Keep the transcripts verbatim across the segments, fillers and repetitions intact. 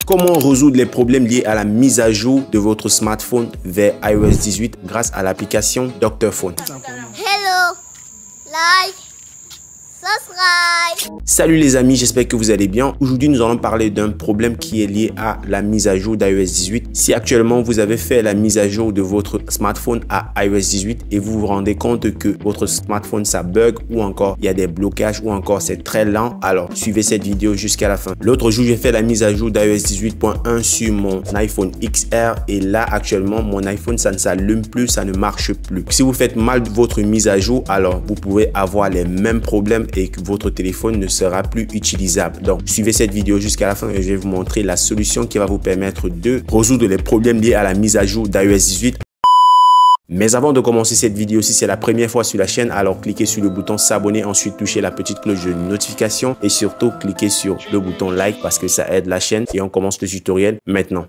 Comment résoudre les problèmes liés à la mise à jour de votre smartphone vers i O S dix-huit grâce à l'application Docteur Phone. Hello, like, subscribe. Salut les amis, j'espère que vous allez bien. Aujourd'hui, nous allons parler d'un problème qui est lié à la mise à jour d'i O S dix-huit. Si actuellement vous avez fait la mise à jour de votre smartphone à i O S dix-huit et vous vous rendez compte que votre smartphone ça bug ou encore il y a des blocages ou encore c'est très lent, alors suivez cette vidéo jusqu'à la fin. L'autre jour, j'ai fait la mise à jour d'i O S dix-huit point un sur mon iPhone X R et là actuellement mon iPhone ça ne s'allume plus, ça ne marche plus. Si vous faites mal votre mise à jour, alors vous pouvez avoir les mêmes problèmes et que votre téléphone ne sera plus utilisable. Donc suivez cette vidéo jusqu'à la fin et je vais vous montrer la solution qui va vous permettre de résoudre les problèmes liés à la mise à jour d'i O S dix-huit. Mais avant de commencer cette vidéo, si c'est la première fois sur la chaîne, alors cliquez sur le bouton s'abonner, ensuite touchez la petite cloche de notification et surtout cliquez sur le bouton like parce que ça aide la chaîne et on commence le tutoriel maintenant.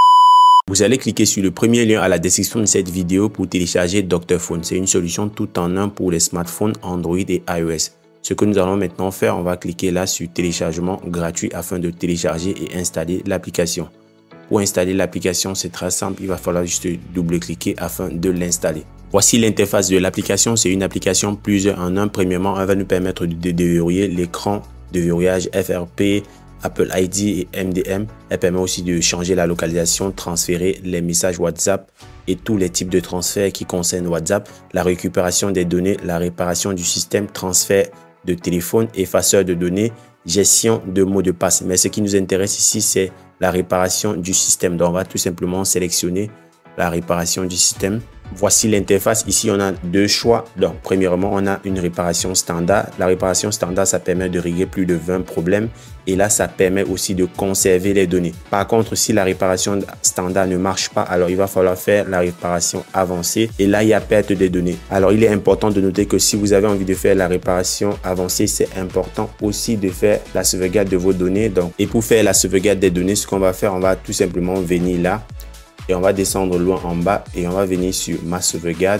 Vous allez cliquer sur le premier lien à la description de cette vidéo pour télécharger Docteur Phone. C'est une solution tout en un pour les smartphones Android et iOS. Ce que nous allons maintenant faire, on va cliquer là sur téléchargement gratuit afin de télécharger et installer l'application. Pour installer l'application, c'est très simple, il va falloir juste double-cliquer afin de l'installer. Voici l'interface de l'application, c'est une application plusieurs en un. Premièrement, elle va nous permettre de déverrouiller l'écran de verrouillage F R P, Apple I D et M D M. Elle permet aussi de changer la localisation, transférer les messages WhatsApp et tous les types de transferts qui concernent WhatsApp, la récupération des données, la réparation du système, transfert de téléphone, effaceur de données, gestion de mots de passe. Mais ce qui nous intéresse ici, c'est la réparation du système. Donc, on va tout simplement sélectionner la réparation du système. Voici l'interface. Ici, on a deux choix. Donc, premièrement, on a une réparation standard. La réparation standard, ça permet de régler plus de vingt problèmes. Et là, ça permet aussi de conserver les données. Par contre, si la réparation standard ne marche pas, alors il va falloir faire la réparation avancée. Et là, il y a perte des données. Alors, il est important de noter que si vous avez envie de faire la réparation avancée, c'est important aussi de faire la sauvegarde de vos données. Donc, et pour faire la sauvegarde des données, ce qu'on va faire, on va tout simplement venir là. Et on va descendre loin en bas et on va venir sur ma sauvegarde.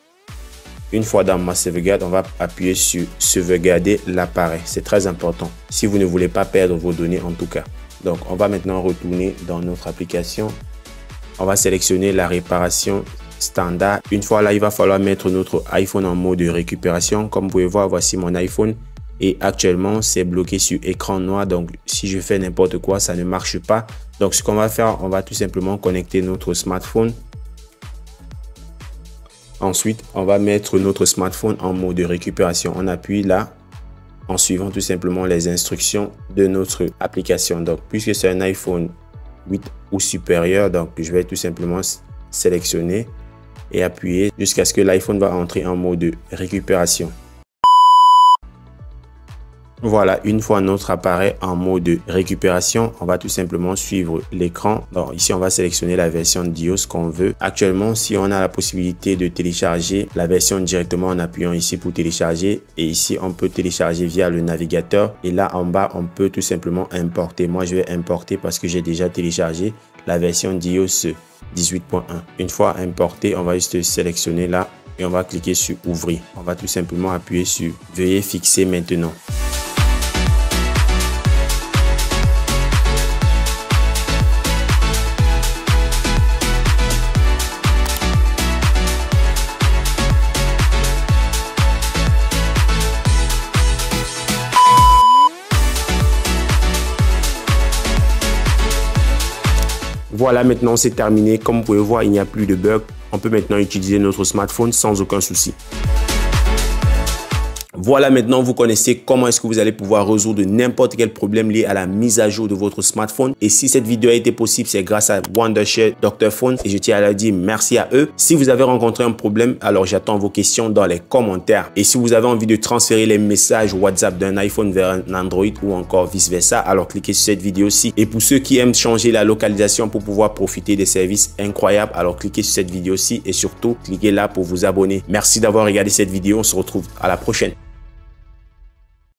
Une fois dans ma sauvegarde, on va appuyer sur sauvegarder l'appareil. C'est très important si vous ne voulez pas perdre vos données en tout cas. Donc, on va maintenant retourner dans notre application. On va sélectionner la réparation standard. Une fois là, il va falloir mettre notre iPhone en mode de récupération. Comme vous pouvez voir, voici mon iPhone. Et actuellement, c'est bloqué sur écran noir. Donc, si je fais n'importe quoi, ça ne marche pas. Donc, ce qu'on va faire, on va tout simplement connecter notre smartphone. Ensuite, on va mettre notre smartphone en mode de récupération. On appuie là en suivant tout simplement les instructions de notre application. Donc, puisque c'est un iPhone huit ou supérieur, donc je vais tout simplement sélectionner et appuyer jusqu'à ce que l'iPhone va entrer en mode de récupération. Voilà, une fois notre appareil en mode de récupération, on va tout simplement suivre l'écran. Donc ici, on va sélectionner la version d'iOS qu'on veut. Actuellement, si on a la possibilité de télécharger la version directement en appuyant ici pour télécharger, et ici, on peut télécharger via le navigateur. Et là, en bas, on peut tout simplement importer. Moi, je vais importer parce que j'ai déjà téléchargé la version d'iOS dix-huit point un. Une fois importé, on va juste sélectionner là et on va cliquer sur ouvrir. On va tout simplement appuyer sur veuillez fixer maintenant. Voilà, maintenant c'est terminé. Comme vous pouvez voir, il n'y a plus de bug. On peut maintenant utiliser notre smartphone sans aucun souci. Voilà, maintenant vous connaissez comment est-ce que vous allez pouvoir résoudre n'importe quel problème lié à la mise à jour de votre smartphone. Et si cette vidéo a été possible, c'est grâce à Wondershare Docteur Phone et je tiens à leur dire merci à eux. Si vous avez rencontré un problème, alors j'attends vos questions dans les commentaires. Et si vous avez envie de transférer les messages WhatsApp d'un iPhone vers un Android ou encore vice versa, alors cliquez sur cette vidéo-ci. Et pour ceux qui aiment changer la localisation pour pouvoir profiter des services incroyables, alors cliquez sur cette vidéo-ci et surtout cliquez là pour vous abonner. Merci d'avoir regardé cette vidéo. On se retrouve à la prochaine.